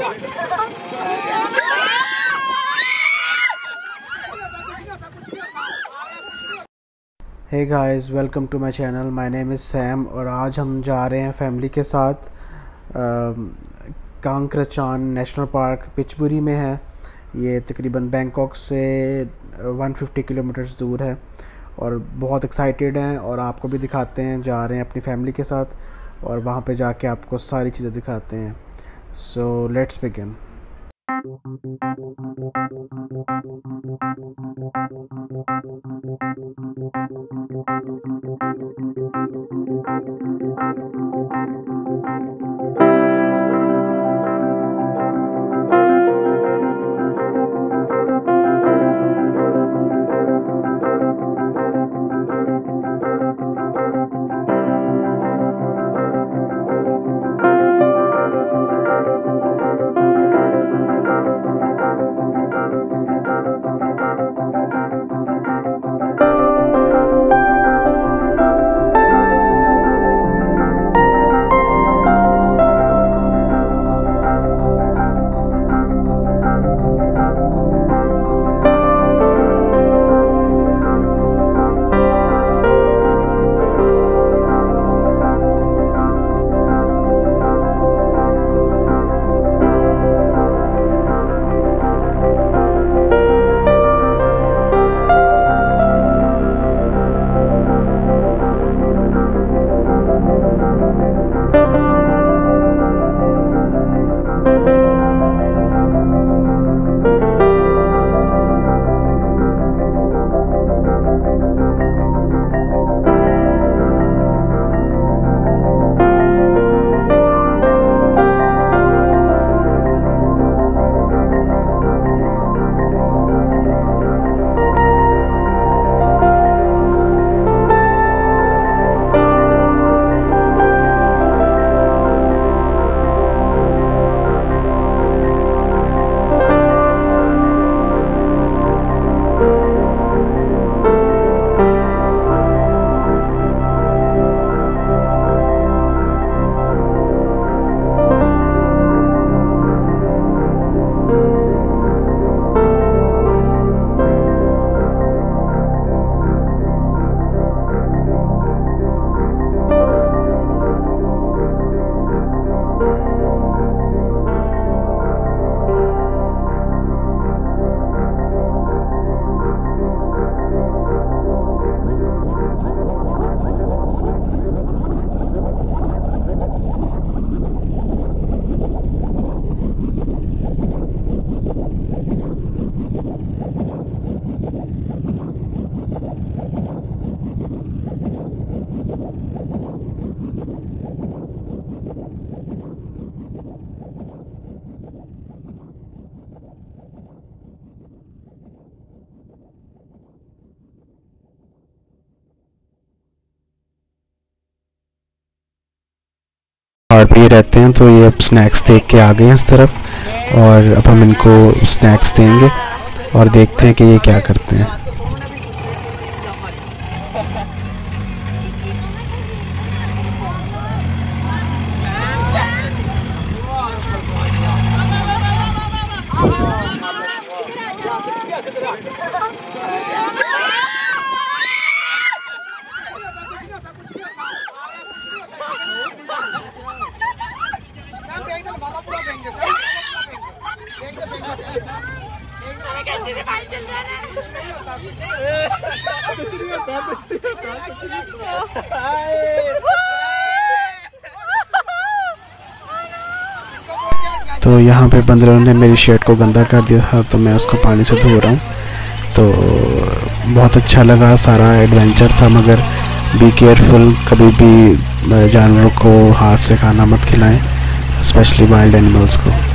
Hey guys, welcome to my channel. My name is Sam और आज हम जा रहे हैं फैमिली के साथ। कांगक्रचान नेशनल पार्क पिचबुरी में है। ये तकरीबन बैंकॉक से 150 किलोमीटर्स दूर है और बहुत एक्साइटेड हैं और आपको भी दिखाते हैं। जा रहे हैं अपनी फैमिली के साथ और वहाँ पे जाके आपको सारी चीज़ें दिखाते हैं। So let's begin. और भी रहते हैं तो ये अब स्नैक्स देख के आ गए हैं इस तरफ और अब हम इनको स्नैक्स देंगे और देखते हैं कि ये क्या करते हैं। तो यहाँ पे बंदरों ने मेरी शर्ट को गंदा कर दिया था तो मैं उसको पानी से धो रहा हूँ। तो बहुत अच्छा लगा, सारा एडवेंचर था, मगर बी केयरफुल, कभी भी जानवरों को हाथ से खाना मत खिलाएं, स्पेशली वाइल्ड एनिमल्स को।